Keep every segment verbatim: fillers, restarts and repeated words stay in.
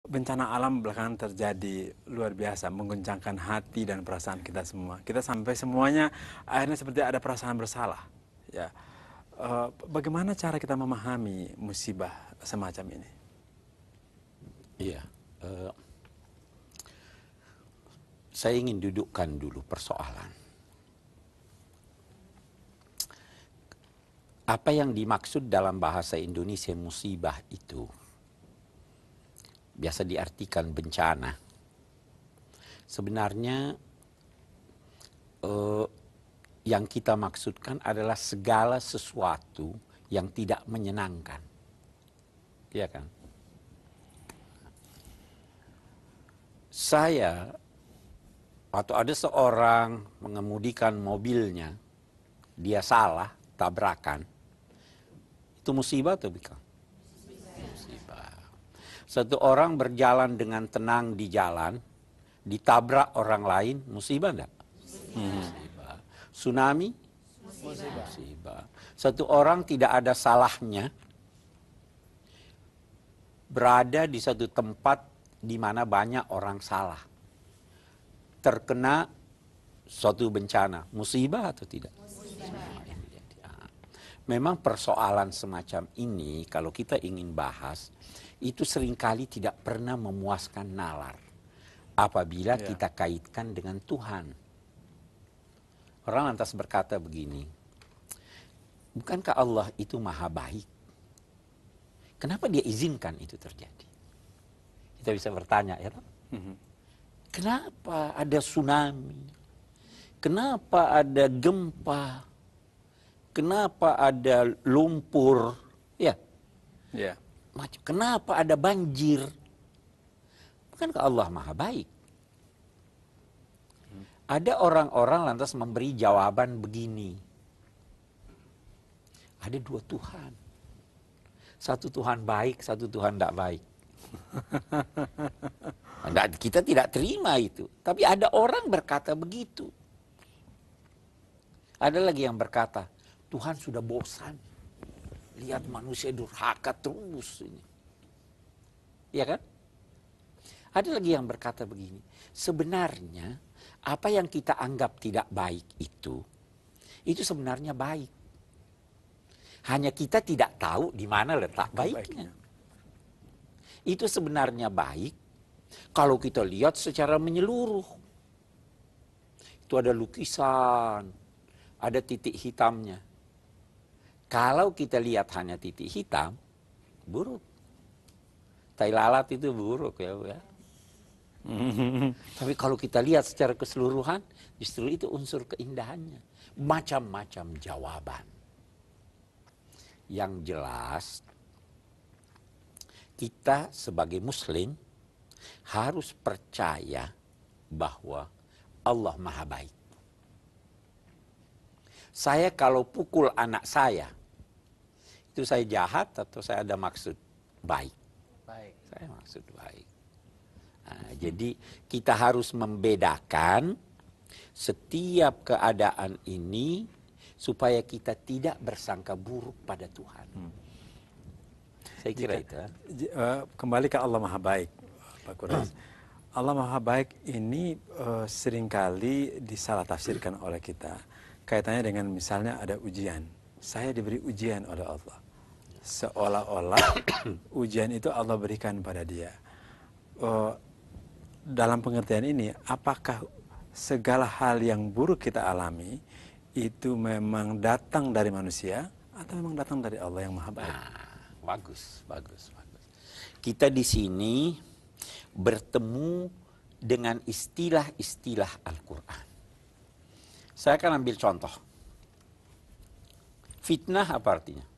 bencana alam belakangan terjadi luar biasa, mengguncangkan hati dan perasaan kita semua. Kita sampai semuanya akhirnya seperti ada perasaan bersalah. Ya, Eh, bagaimana cara kita memahami musibah semacam ini? Iya, eh, saya ingin dudukkan dulu persoalan. Apa yang dimaksud dalam bahasa Indonesia musibah itu biasa diartikan bencana. Sebenarnya eh, yang kita maksudkan adalah segala sesuatu yang tidak menyenangkan. Iya kan? Saya atau ada seorang mengemudikan mobilnya, dia salah, tabrakan. Itu musibah atau bukan? Musibah. Satu orang berjalan dengan tenang di jalan, ditabrak orang lain, musibah enggak? Musibah. Tsunami? Musibah. Musibah. Satu orang tidak ada salahnya berada di satu tempat di mana banyak orang salah. Terkena suatu bencana, musibah atau tidak? Musibah. Memang persoalan semacam ini kalau kita ingin bahas, itu seringkali tidak pernah memuaskan nalar apabila yeah. kita kaitkan dengan Tuhan. Orang lantas berkata begini, bukankah Allah itu maha baik? Kenapa dia izinkan itu terjadi? Kita bisa bertanya ya. Mm-hmm. Kenapa ada tsunami? Kenapa ada gempa? Kenapa ada lumpur? Ya. Yeah. Kenapa ada banjir? Bukankah Allah maha baik? Ada orang-orang lantas memberi jawaban begini. Ada dua Tuhan. Satu Tuhan baik, satu Tuhan tidak baik. Kita tidak terima itu. Tapi ada orang berkata begitu. Ada lagi yang berkata, Tuhan sudah bosan. Lihat manusia durhaka terus ini. Iya kan? Ada lagi yang berkata begini. Sebenarnya apa yang kita anggap tidak baik itu, itu sebenarnya baik. Hanya kita tidak tahu di mana letak baiknya. Itu sebenarnya baik kalau kita lihat secara menyeluruh. Itu ada lukisan, ada titik hitamnya. Kalau kita lihat hanya titik hitam, buruk. Tai lalat itu buruk ya, ya. Tapi kalau kita lihat secara keseluruhan, justru itu unsur keindahannya. Macam-macam jawaban. Yang jelas, kita sebagai muslim harus percaya bahwa Allah maha baik. Saya kalau pukul anak saya, itu saya jahat atau saya ada maksud baik? Baik. Saya maksud baik. Nah, jadi kita harus membedakan setiap keadaan ini supaya kita tidak bersangka buruk pada Tuhan. Hmm. Saya kira Jika, itu. Uh, kembali ke Allah Maha Baik, Pak Quresh. Allah Maha Baik ini uh, seringkali disalah tafsirkan oleh kita. Kaitannya dengan misalnya ada ujian. Saya diberi ujian oleh Allah. Seolah-olah ujian itu Allah berikan pada dia. Uh, Dalam pengertian ini, apakah segala hal yang buruk kita alami itu memang datang dari manusia atau memang datang dari Allah yang Maha Baik? Nah, bagus, bagus, bagus. Kita di sini bertemu dengan istilah-istilah Al-Quran. Saya akan ambil contoh. Fitnah apa artinya?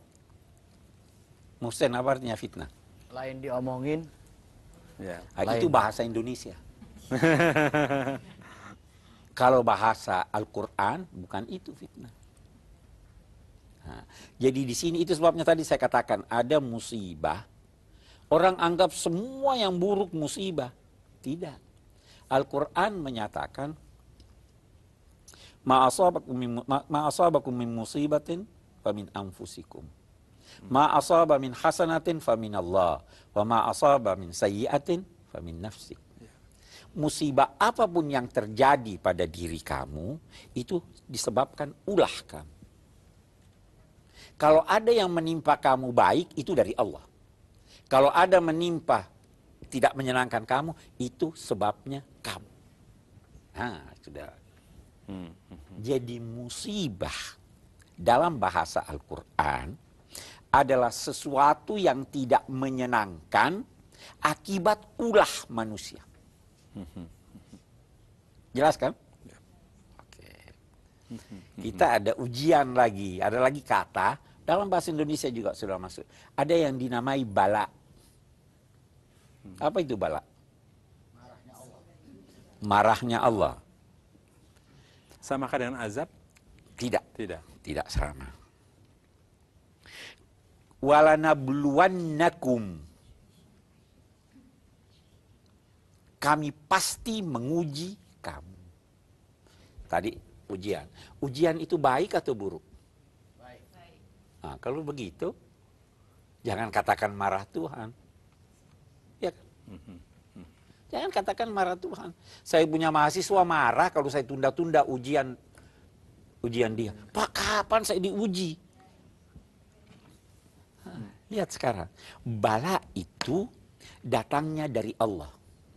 Muhsin, apa artinya fitnah? Lain diomongin. Ya, nah, itu bahasa Indonesia. Kalau bahasa Al-Quran bukan itu fitnah. Nah, jadi di sini itu sebabnya tadi saya katakan ada musibah. Orang anggap semua yang buruk musibah. Tidak. Al-Quran menyatakan ma asabakum min musibatin fa min anfusikum. Ma asaba min hasanatin faminallah, wa ma asaba min sayyi'atin famin nafsik. Musibah apapun yang terjadi pada diri kamu, itu disebabkan ulah kamu. Kalau ada yang menimpa kamu baik, itu dari Allah. Kalau ada menimpa tidak menyenangkan kamu, itu sebabnya kamu. Nah, sudah. Hmm. Jadi musibah dalam bahasa Al-Quran adalah sesuatu yang tidak menyenangkan akibat ulah manusia. Jelas kan? Oke. Kita ada ujian lagi, ada lagi kata, dalam bahasa Indonesia juga sudah masuk. Ada yang dinamai bala. Apa itu bala? Marahnya Allah. Marahnya Allah. Samakah dengan azab? Tidak. Tidak. Tidak sama. Walanabluwannakum. Kami pasti menguji kamu. Tadi ujian. Ujian itu baik atau buruk? Baik. Nah, kalau begitu, jangan katakan marah Tuhan. Ya kan? Jangan katakan marah Tuhan. Saya punya mahasiswa marah kalau saya tunda-tunda ujian ujian dia. Pak, kapan saya diuji? Nah, lihat sekarang. Bala itu datangnya dari Allah.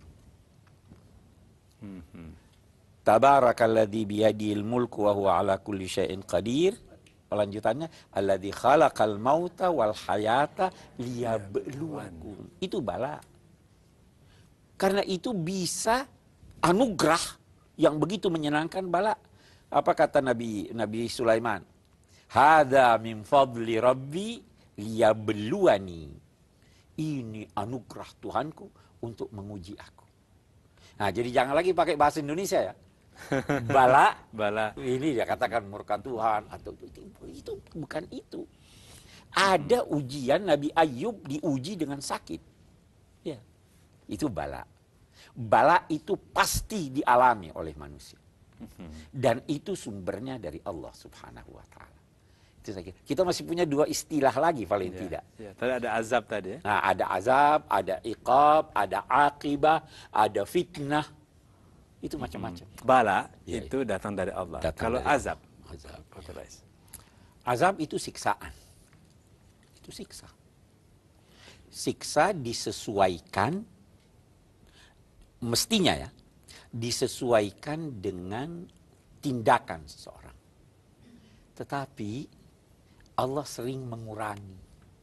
Tabarakalladzi biyadihil mulku wa huwa ala kulli syai'in qadir. Lanjutannya, alladzi khalaqal mauta wal hayata liyabluwakum. Itu bala. Karena itu bisa anugerah yang begitu menyenangkan bala. Apa kata Nabi Nabi Sulaiman? Hadza min fadli rabbi liyabluwani. Ini anugerah Tuhanku untuk menguji aku. Nah, jadi jangan lagi pakai bahasa Indonesia ya. Bala, Bala. ini dia katakan murka Tuhan atau itu, itu bukan itu. Ada ujian Nabi Ayub diuji dengan sakit. Ya. Itu bala. Bala itu pasti dialami oleh manusia. Dan itu sumbernya dari Allah Subhanahu wa taala. Itu saya kira. Kita masih punya dua istilah lagi paling Ya, tidak. ya. Tadi ada azab tadi ya. Nah, ada azab, ada iqab, ada akibah, ada fitnah. Itu macam-macam. Bala Ya, itu datang dari Allah. Datang Kalau dari azab, Allah. Azab. Pak Rais. Azab itu siksaan. Itu siksa. Siksa disesuaikan, mestinya ya, disesuaikan dengan tindakan seseorang. Tetapi Allah sering mengurangi.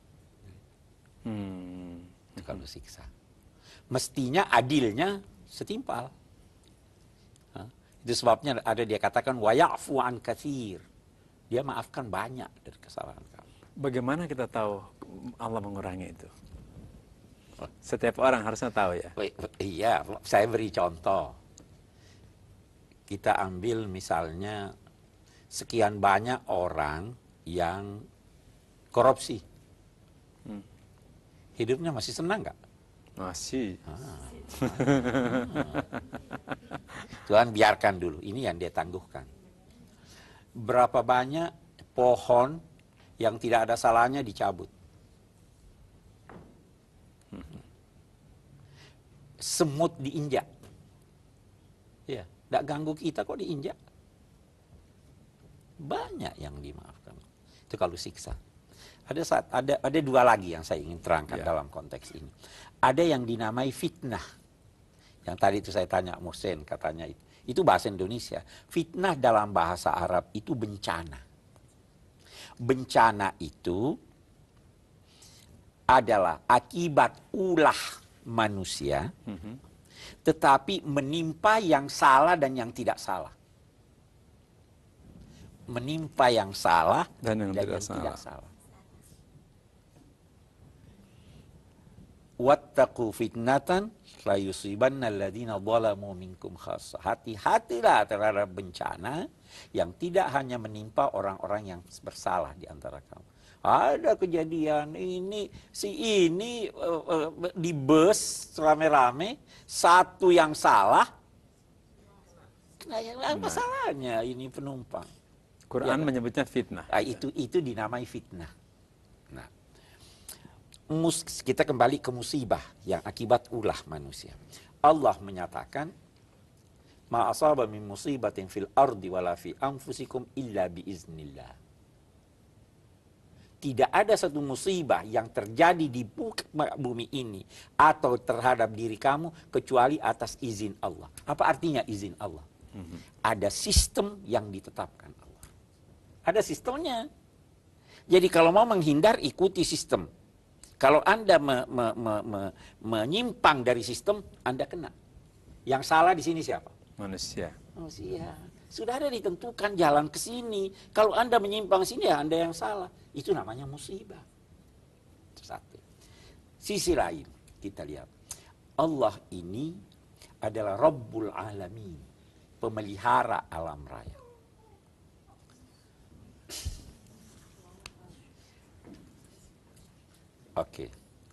Hmm. Itu kalau siksa. Mestinya adilnya setimpal. Hah? Itu sebabnya ada dia katakan wa ya'fu an katsir. Dia maafkan banyak dari kesalahan kamu. Bagaimana kita tahu Allah mengurangi itu? Setiap orang harusnya tahu ya. Iya, saya beri contoh. Kita ambil misalnya sekian banyak orang yang korupsi. Hmm. Hidupnya masih senang nggak? Masih. Ah. Tuhan biarkan dulu, ini yang dia tangguhkan. Berapa banyak pohon yang tidak ada salahnya dicabut. Semut diinjak. Ya, tidak ganggu kita kok diinjak. Banyak yang dimaafkan. Itu kalau siksa. Ada saat ada ada dua lagi yang saya ingin terangkan Ya. dalam konteks ini. Ada yang dinamai fitnah. Yang tadi itu saya tanya Muhsin katanya itu. Itu bahasa Indonesia. Fitnah dalam bahasa Arab itu bencana. Bencana itu adalah akibat ulah manusia, Mhm. tetapi menimpa yang salah dan yang tidak salah. Menimpa yang salah Dan yang tidak yang salah. tidak salah. Wattaqu fitnatan la yusibanna alladziina zalamu minkum khassah. Hati-hatilah terhadap bencana yang tidak hanya menimpa orang-orang yang bersalah di antara kamu. Ada kejadian ini si ini uh, uh, di bus rame-rame, satu yang salah. Nah, yang apa salahnya ini penumpang? Quran Ya. menyebutnya fitnah. Nah, itu itu dinamai fitnah. Nah, mus, kita kembali ke musibah yang akibat ulah manusia. Allah menyatakan, ma asaba min musibatin fil ardi wala fi anfusikum illa biiznillah. Tidak ada satu musibah yang terjadi di bumi ini atau terhadap diri kamu kecuali atas izin Allah. Apa artinya izin Allah? Mm-hmm. Ada sistem yang ditetapkan Allah. Ada sistemnya. Jadi kalau mau menghindar, ikuti sistem. Kalau Anda me, me, me, me, menyimpang dari sistem, Anda kena. Yang salah di sini siapa? Manusia. Manusia. Sudah ada ditentukan jalan ke sini. Kalau Anda menyimpang sini, ya Anda yang salah. Itu namanya musibah. Itu satu. Sisi lain, kita lihat. Allah ini adalah Rabbul Alamin. Pemelihara alam raya. Oke.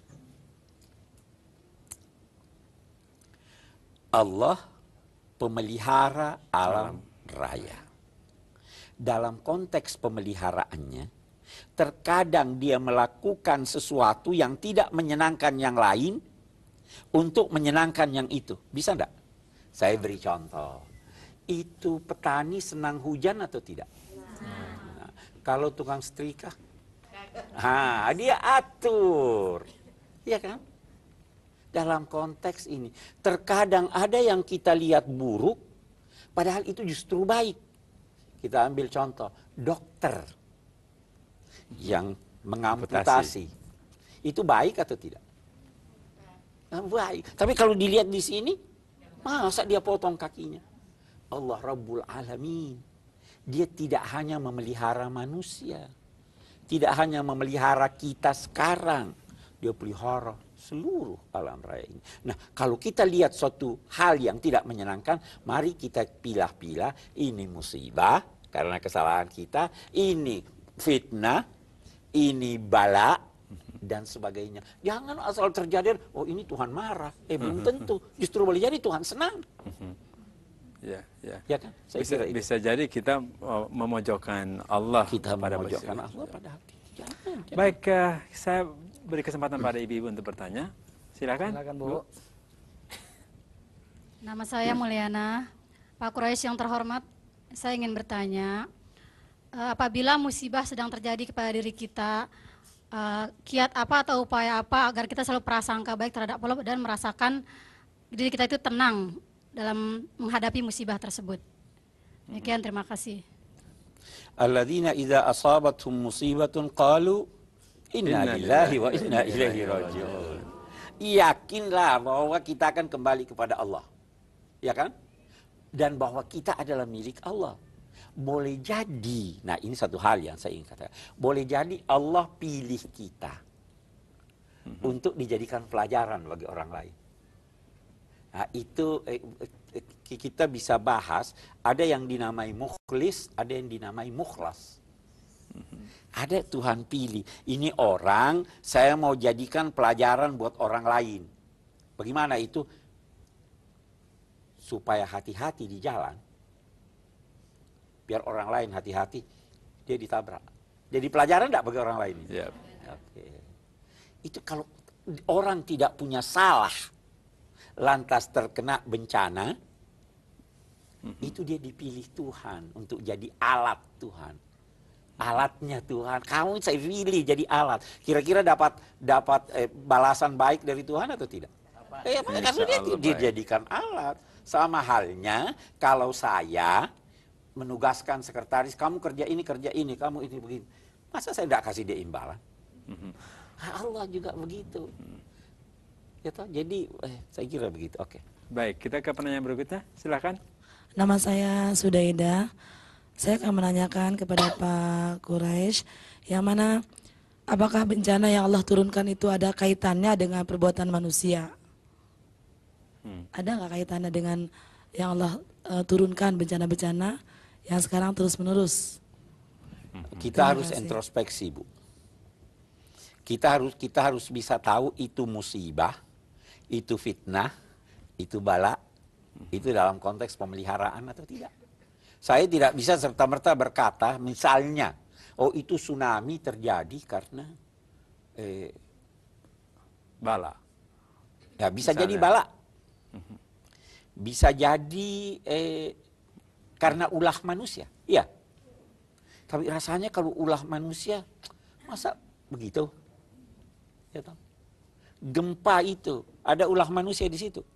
Allah pemelihara alam raya. Dalam konteks pemeliharaannya, terkadang dia melakukan sesuatu yang tidak menyenangkan yang lain untuk menyenangkan yang itu. Bisa enggak? Saya beri contoh. Itu petani senang hujan atau tidak? Nah, kalau tukang setrika, nah, dia atur. Iya kan? Dalam konteks ini, terkadang ada yang kita lihat buruk, padahal itu justru baik. Kita ambil contoh, dokter yang mengamputasi. Itu baik atau tidak? Nah, baik. Tapi kalau dilihat di sini, masa dia potong kakinya? Allah Rabbul Alamin. Dia tidak hanya memelihara manusia. Tidak hanya memelihara kita sekarang. Dia pelihara seluruh alam raya ini. Nah, kalau kita lihat suatu hal yang tidak menyenangkan, mari kita pilah-pilah. Ini musibah karena kesalahan kita. Ini fitnah. Ini bala. Dan sebagainya. Jangan asal terjadi, oh ini Tuhan marah. Eh, belum tentu. Justru boleh jadi Tuhan senang. Ya, ya. Ya kan? Saya bisa, bisa jadi kita uh, memojokkan Allah kita pada memojokkan Allah pada hati. Jangan, jangan. Baik, uh, saya beri kesempatan pada ibu-ibu untuk bertanya. Silakan. Silakan, Bu. Bu. Nama saya Mulyana. Pak Quraisy yang terhormat, saya ingin bertanya, uh, apabila musibah sedang terjadi kepada diri kita, uh, kiat apa atau upaya apa agar kita selalu prasangka baik terhadap Allah dan merasakan diri kita itu tenang dalam menghadapi musibah tersebut. Demikian, terima kasih. Alladzina idza asabathum musibatun qalu inna lillahi wa inna ilaihi raji'un. Yakinlah bahwa kita akan kembali kepada Allah. Ya kan? Dan bahwa kita adalah milik Allah. Boleh jadi, nah ini satu hal yang saya ingin katakan. Boleh jadi Allah pilih kita mm-hmm. untuk dijadikan pelajaran bagi orang lain. Nah, itu eh, eh, kita bisa bahas, ada yang dinamai mukhlis, ada yang dinamai mukhlas. Mm-hmm. Ada Tuhan pilih, ini orang saya mau jadikan pelajaran buat orang lain. Bagaimana itu? Supaya hati-hati di jalan. Biar orang lain hati-hati, dia ditabrak. Jadi pelajaran enggak bagi orang lain? Yep. Oke. Itu kalau orang tidak punya salah, lantas terkena bencana, mm-hmm. itu dia dipilih Tuhan untuk jadi alat Tuhan. Alatnya Tuhan. Kamu saya pilih jadi alat. Kira-kira dapat dapat eh, balasan baik dari Tuhan atau tidak? Eh, karena dia dijadikan alat. Sama halnya kalau saya menugaskan sekretaris, kamu kerja ini, kerja ini, kamu ini begini. Masa saya tidak kasih dia imbalan? Mm-hmm. Allah juga begitu. Mm. Ya toh? Jadi eh, saya kira begitu. Oke. Baik, kita ke penanya berikutnya. Silakan. Nama saya Sudaida. Saya akan menanyakan kepada Pak Quraisy, yang mana apakah bencana yang Allah turunkan itu ada kaitannya dengan perbuatan manusia? Hmm. Ada nggak kaitannya dengan yang Allah uh, turunkan bencana-bencana yang sekarang terus-menerus? Kita Terima harus kasih. introspeksi, Bu. Kita harus kita harus bisa tahu itu musibah, itu fitnah, itu bala, itu dalam konteks pemeliharaan atau tidak. Saya tidak bisa serta-merta berkata, misalnya, oh itu tsunami terjadi karena eh, Bala. Ya, bisa Misalnya. jadi bala. Bisa jadi eh, karena ulah manusia. Iya. Tapi rasanya kalau ulah manusia, masa begitu? Ya, toh? Gempa itu, ada ulah manusia di situ.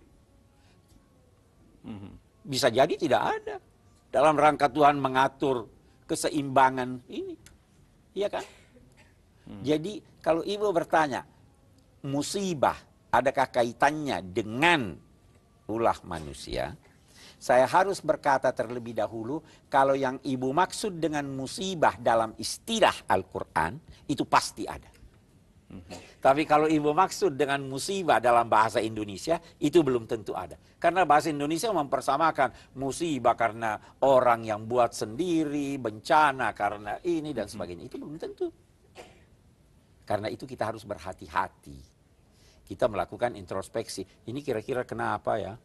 Bisa jadi tidak ada. Dalam rangka Tuhan mengatur keseimbangan ini. Iya kan? Jadi kalau ibu bertanya, musibah adakah kaitannya dengan ulah manusia? Saya harus berkata terlebih dahulu, kalau yang ibu maksud dengan musibah dalam istilah Al-Quran, itu pasti ada. Tapi kalau ibu maksud dengan musibah dalam bahasa Indonesia, itu belum tentu ada. Karena bahasa Indonesia mempersamakan musibah karena orang yang buat sendiri, bencana karena ini dan sebagainya. Itu belum tentu. Karena itu kita harus berhati-hati. Kita melakukan introspeksi. Ini kira-kira kenapa ya?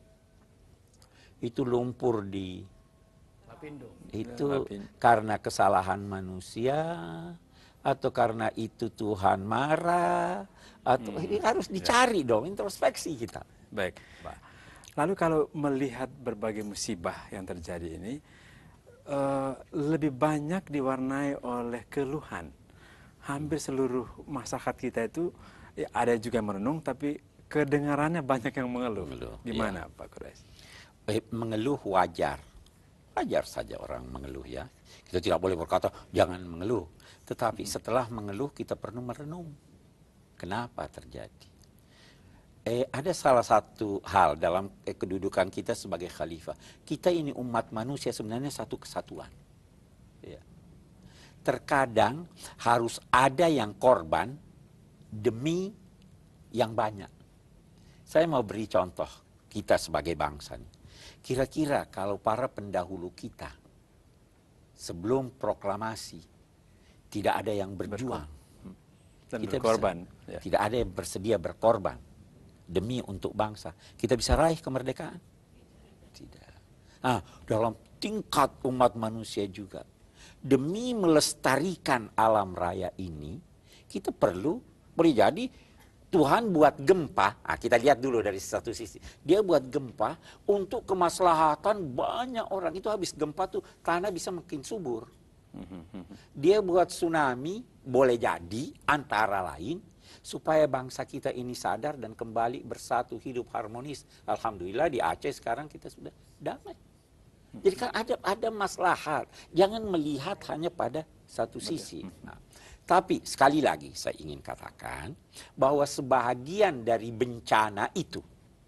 Itu lumpur di Lapindo. itu Lapindo. karena kesalahan manusia atau karena itu Tuhan marah atau ini harus dicari dong, introspeksi kita. Baik, Pak. Lalu kalau melihat berbagai musibah yang terjadi ini, eh, lebih banyak diwarnai oleh keluhan. Hampir seluruh masyarakat kita itu ya, ada juga yang merenung, tapi kedengarannya banyak yang mengeluh. Mengeluh, Gimana, Pak Quraisy? Eh, mengeluh wajar. Wajar saja orang mengeluh ya. Kita tidak boleh berkata jangan mengeluh. Tetapi setelah mengeluh kita perlu merenung. Kenapa terjadi? Eh, ada salah satu hal dalam eh, kedudukan kita sebagai khalifah. Kita ini umat manusia sebenarnya satu kesatuan. Ya. Terkadang harus ada yang korban demi yang banyak. Saya mau beri contoh kita sebagai bangsa nih. Kira-kira kalau para pendahulu kita sebelum proklamasi tidak ada yang berjuang, Dan kita berkorban. bisa, Ya. tidak ada yang bersedia berkorban demi untuk bangsa, kita bisa raih kemerdekaan? Tidak. Nah, dalam tingkat umat manusia juga, demi melestarikan alam raya ini, kita perlu, boleh jadi Tuhan buat gempa, nah kita lihat dulu dari satu sisi. Dia buat gempa untuk kemaslahatan banyak orang. Itu habis gempa tuh tanah bisa makin subur. Dia buat tsunami, boleh jadi antara lain, supaya bangsa kita ini sadar dan kembali bersatu hidup harmonis. Alhamdulillah di Aceh sekarang kita sudah damai. Jadi kan ada ada maslahat. Jangan melihat hanya pada satu sisi. Nah, tapi sekali lagi saya ingin katakan bahwa sebahagian dari bencana itu,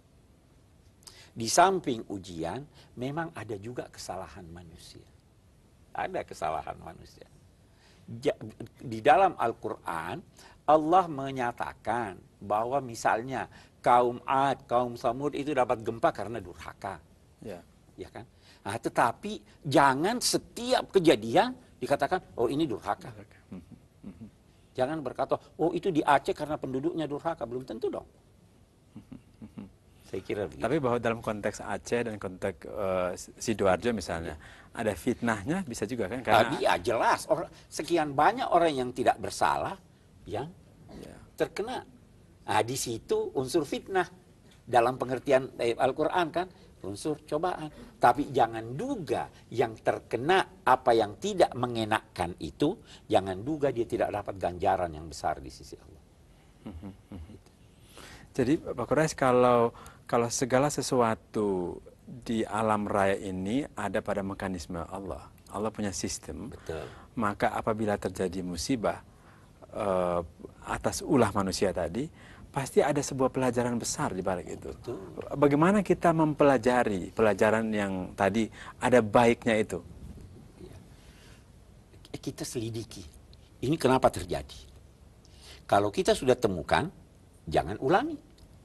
di samping ujian, memang ada juga kesalahan manusia. Ada kesalahan manusia. Di dalam Al-Quran, Allah menyatakan bahwa misalnya kaum Ad, kaum Samud itu dapat gempa karena durhaka. Ya. Ya kan? Nah, tetapi jangan setiap kejadian dikatakan, oh ini durhaka. Jangan berkata, oh itu di Aceh karena penduduknya durhaka. Belum tentu dong. Saya kira begitu. Tapi bahwa dalam konteks Aceh dan konteks uh, Sidoarjo misalnya, ada fitnahnya bisa juga kan? Karena Ah, iya jelas. Orang, sekian banyak orang yang tidak bersalah yang ya. terkena. Nah, di situ unsur fitnah. Dalam pengertian eh, Al-Quran kan, unsur cobaan. Tapi jangan duga yang terkena apa yang tidak mengenakkan itu, jangan duga dia tidak dapat ganjaran yang besar di sisi Allah. Jadi Pak Quraisy, kalau kalau segala sesuatu di alam raya ini ada pada mekanisme Allah. Allah punya sistem. Betul. Maka apabila terjadi musibah uh, atas ulah manusia tadi, pasti ada sebuah pelajaran besar di balik itu. Betul. Bagaimana kita mempelajari pelajaran yang tadi ada baiknya itu? Kita selidiki. Ini kenapa terjadi? Kalau kita sudah temukan, jangan ulangi.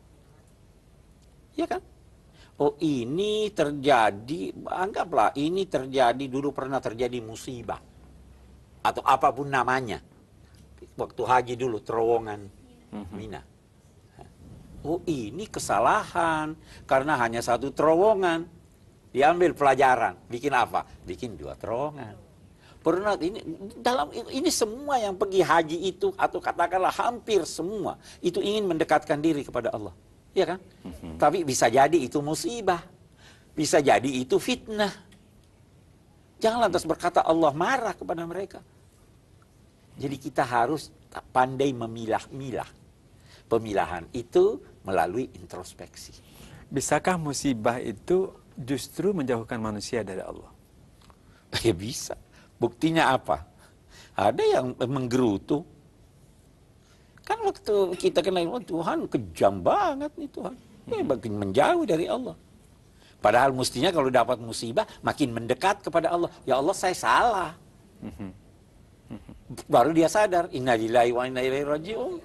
Ya kan? Oh ini terjadi, anggaplah ini terjadi, dulu pernah terjadi musibah. Atau apapun namanya. Waktu haji dulu, terowongan Mina. Oh ini kesalahan, karena hanya satu terowongan. Diambil pelajaran, bikin apa? Bikin dua terowongan. Pernah ini dalam ini semua yang pergi haji itu atau katakanlah hampir semua itu ingin mendekatkan diri kepada Allah, ya kan? Mm-hmm. Tapi bisa jadi itu musibah, bisa jadi itu fitnah. Jangan lantas berkata Allah marah kepada mereka. Jadi kita harus pandai memilah-milah. Pemilahan itu melalui introspeksi. Bisakah musibah itu justru menjauhkan manusia dari Allah? Ya bisa. Buktinya apa? Ada yang menggerutu. Kan waktu kita kenal, oh, Tuhan kejam banget nih Tuhan. Ya, makin menjauh dari Allah. Padahal mestinya kalau dapat musibah, makin mendekat kepada Allah. Ya Allah, saya salah. Baru dia sadar, inna lillahi wa inna ilaihi raji'un.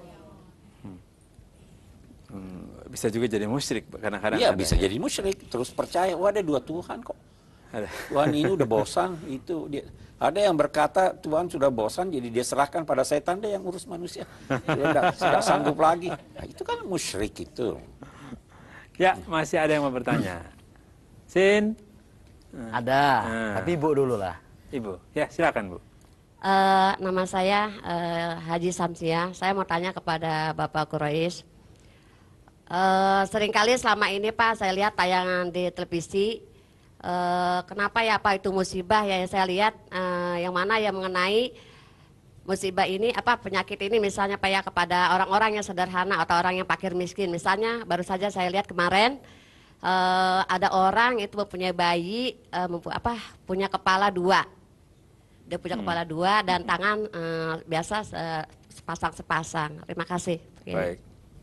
Bisa juga jadi musyrik kadang-kadang. Iya, bisa ya. Jadi musyrik. Terus percaya, oh ada dua Tuhan kok. Ada. Tuhan ini udah bosan, itu dia. Ada yang berkata Tuhan sudah bosan, jadi dia serahkan pada setan deh yang urus manusia. Dia tidak sanggup lagi. Nah, itu kan musyrik itu. Ya, masih ada yang mau bertanya. Sin? Ada, Hmm. tapi Ibu dulu lah. Ibu, ya silakan Bu. Uh, nama saya uh, Haji Samsia. Saya mau tanya kepada Bapak Quraisy. Uh, seringkali selama ini Pak, saya lihat tayangan di televisi. Uh, kenapa ya Pak itu musibah ya yang saya lihat uh, yang mana yang mengenai musibah ini apa penyakit ini misalnya Pak ya kepada orang-orang yang sederhana atau orang yang fakir miskin. Misalnya baru saja saya lihat kemarin uh, ada orang itu mempunyai bayi uh, mempu apa punya kepala dua. Dia punya hmm. kepala dua dan tangan uh, biasa uh, sepasang-sepasang. Terima kasih. Baik.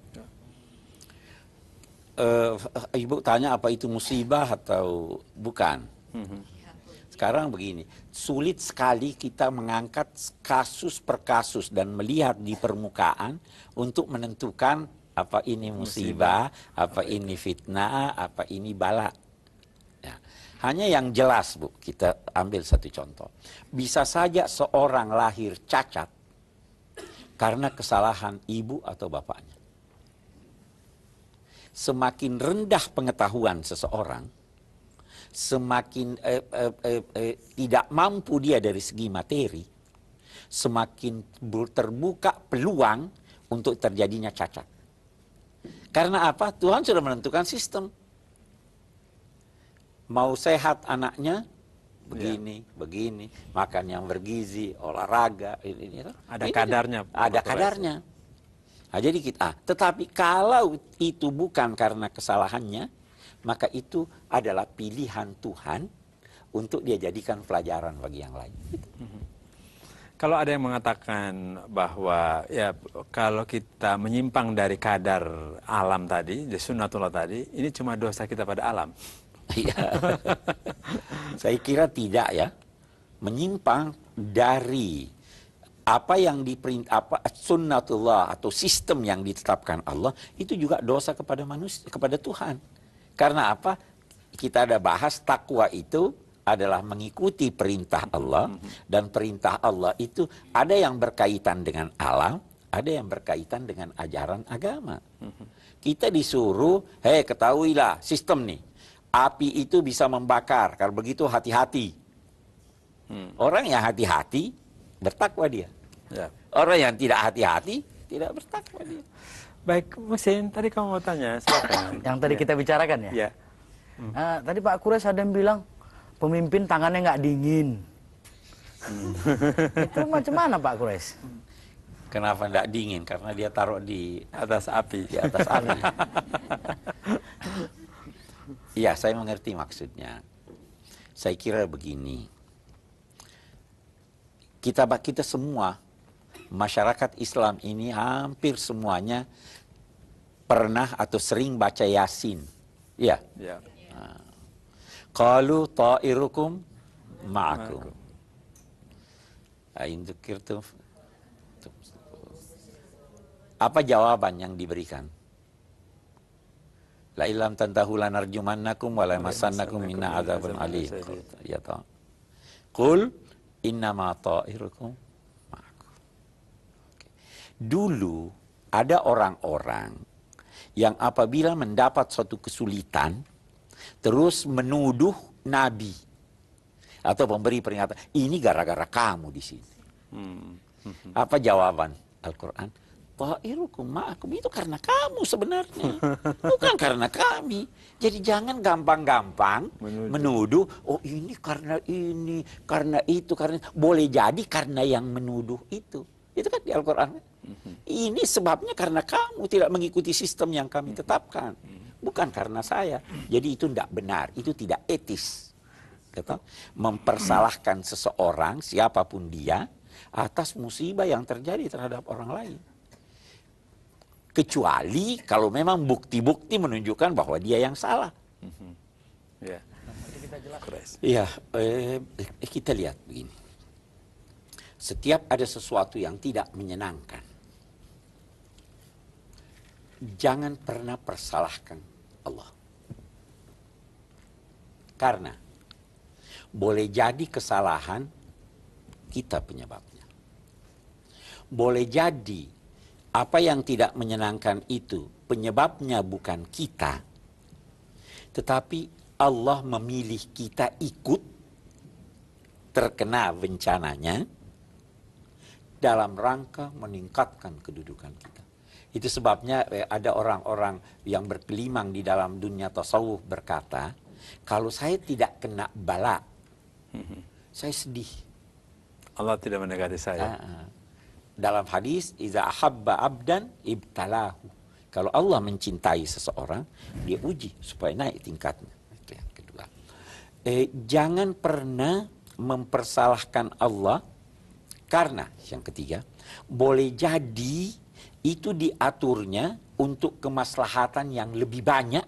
Uh, Ibu tanya apa itu musibah atau bukan? Sekarang begini, sulit sekali kita mengangkat kasus per kasus dan melihat di permukaan untuk menentukan apa ini musibah, musibah. apa ini fitnah, apa ini bala. Ya. Hanya yang jelas Bu, kita ambil satu contoh. Bisa saja seorang lahir cacat karena kesalahan ibu atau bapaknya. Semakin rendah pengetahuan seseorang, semakin eh, eh, eh, eh, tidak mampu dia dari segi materi, semakin terbuka peluang untuk terjadinya cacat. Karena apa? Tuhan sudah menentukan sistem. Mau sehat anaknya, begini, ya. begini, makan yang bergizi, olahraga, ini, ini. Ada ini, kadarnya. Ada kadarnya. Nah, jadi kita, ah, tetapi kalau itu bukan karena kesalahannya, maka itu adalah pilihan Tuhan untuk dia jadikan pelajaran bagi yang lain. Kalau ada yang mengatakan bahwa ya kalau kita menyimpang dari kadar alam tadi, sunnatullah tadi, ini cuma dosa kita pada alam. Iya. Saya kira tidak ya. Menyimpang dari apa yang diperintah, apa sunnatullah atau sistem yang ditetapkan Allah itu juga dosa kepada manusia, kepada Tuhan. Karena apa? Kita ada bahas takwa itu adalah mengikuti perintah Allah dan perintah Allah itu ada yang berkaitan dengan alam, ada yang berkaitan dengan ajaran agama. Kita disuruh, hei ketahuilah sistem nih, api itu bisa membakar, kalau begitu hati-hati. Orang yang hati-hati bertakwa dia. Ya. Orang yang tidak hati-hati tidak bertakwa dia. Baik, Musin, tadi kamu mau tanya, silakan. Yang tadi ya. kita bicarakan ya? Ya. Hmm. Nah, tadi Pak Quraisy ada yang bilang, pemimpin tangannya nggak dingin. Hmm. Itu macam mana Pak Quraisy? Kenapa nggak dingin? Karena dia taruh di atas api. Di atas api. Iya, saya mengerti maksudnya. Saya kira begini. Kita kita semua masyarakat Islam ini hampir semuanya pernah atau sering baca Yasin. Iya. Ya. Qalu ta'irukum ma'akum. Ain dzikirtum. Apa jawaban yang diberikan? La illam tantahu lanarjumannakum wa la masannakum minna adzabun alim. Ya ta. Qul innama ta'irukum ma'akum. Dulu ada orang-orang yang apabila mendapat suatu kesulitan terus menuduh Nabi atau memberi peringatan. Ini gara-gara kamu di sini. Hmm. Apa jawaban Al-Quran? Ta'irukum ma'akum, itu karena kamu sebenarnya, bukan karena kami. Jadi jangan gampang-gampang Menuduh. menuduh, oh ini karena ini, karena itu, karena boleh jadi karena yang menuduh itu. Itu kan di Al-Quran. Ini sebabnya karena kamu tidak mengikuti sistem yang kami tetapkan, bukan karena saya. Jadi itu tidak benar, itu tidak etis. Gitu? Mempersalahkan seseorang, siapapun dia, atas musibah yang terjadi terhadap orang lain. Kecuali kalau memang bukti-bukti menunjukkan bahwa dia yang salah. Ya. Iya, eh, kita lihat begini. Setiap ada sesuatu yang tidak menyenangkan, jangan pernah persalahkan Allah. Karena boleh jadi kesalahan kita penyebabnya. Boleh jadi apa yang tidak menyenangkan itu penyebabnya bukan kita, tetapi Allah memilih kita ikut terkena bencananya dalam rangka meningkatkan kedudukan kita. Itu sebabnya eh, ada orang-orang yang berkelimang di dalam dunia tasawuf berkata, kalau saya tidak kena bala, saya sedih. Allah tidak mendekati saya. Ah, dalam hadis, iza ahabba abdan ibtalahu. Kalau Allah mencintai seseorang, dia uji supaya naik tingkatnya. Itu yang kedua. Eh, jangan pernah mempersalahkan Allah, karena yang ketiga, boleh jadi itu diaturnya untuk kemaslahatan yang lebih banyak,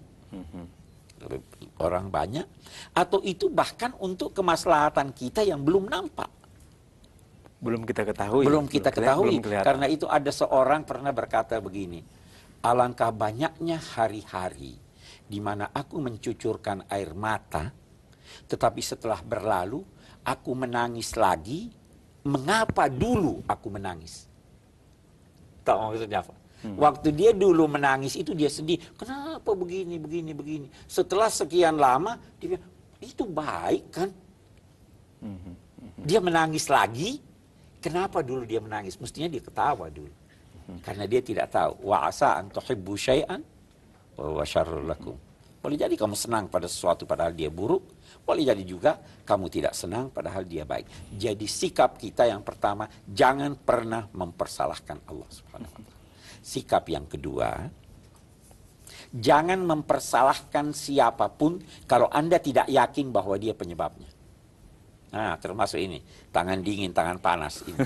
orang banyak, atau itu bahkan untuk kemaslahatan kita yang belum nampak. Belum kita ketahui. Belum kita ketahui. Belum kelihatan. Karena itu ada seorang pernah berkata begini, alangkah banyaknya hari-hari di mana aku mencucurkan air mata, tetapi setelah berlalu aku menangis lagi. Mengapa dulu aku menangis? Tahu maksudnya apa? Hmm. Waktu dia dulu menangis itu dia sedih. Kenapa begini, begini, begini? Setelah sekian lama dia bilang, itu baik kan? Hmm. Dia menangis lagi. Kenapa dulu dia menangis? Mestinya dia ketawa dulu. Hmm. Karena dia tidak tahu. Wa asa an tuhibbu syai'an wa huwa syarrul lakum. Boleh jadi kamu senang pada sesuatu padahal dia buruk. Boleh jadi juga kamu tidak senang padahal dia baik. Jadi sikap kita yang pertama, jangan pernah mempersalahkan Allah Subhanahu wa taala. Sikap yang kedua, jangan mempersalahkan siapapun kalau Anda tidak yakin bahwa dia penyebabnya. Nah, termasuk ini, tangan dingin, tangan panas ini.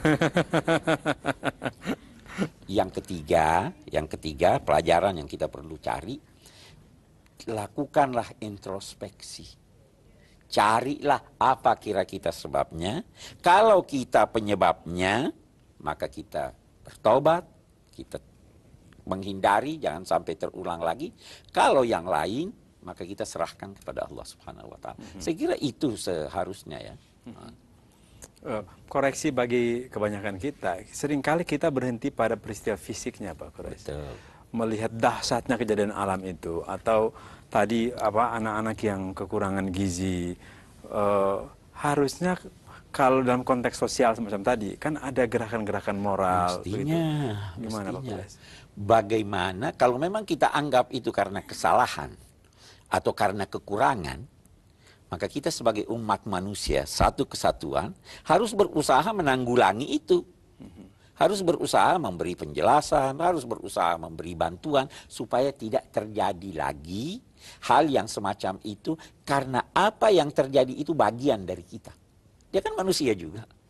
Yang ketiga, yang ketiga pelajaran yang kita perlu cari, lakukanlah introspeksi. Carilah apa kira kita sebabnya. Kalau kita penyebabnya, maka kita bertobat, kita menghindari, jangan sampai terulang lagi. Kalau yang lain, maka kita serahkan kepada Allah Subhanahu wa taala. Mm-hmm. Saya kira itu seharusnya ya. Mm-hmm. Uh, koreksi bagi kebanyakan kita, seringkali kita berhenti pada peristiwa fisiknya, Pak Quraish. Betul. Melihat dahsyatnya kejadian alam itu, atau tadi apa anak-anak yang kekurangan gizi, uh, harusnya kalau dalam konteks sosial semacam tadi kan ada gerakan-gerakan moral. Mestinya, gimana mestinya. Pak Quraish? Bagaimana kalau memang kita anggap itu karena kesalahan atau karena kekurangan, maka kita sebagai umat manusia satu kesatuan harus berusaha menanggulangi itu. Harus berusaha memberi penjelasan, harus berusaha memberi bantuan supaya tidak terjadi lagi hal yang semacam itu, karena apa yang terjadi itu bagian dari kita. Dia kan manusia juga.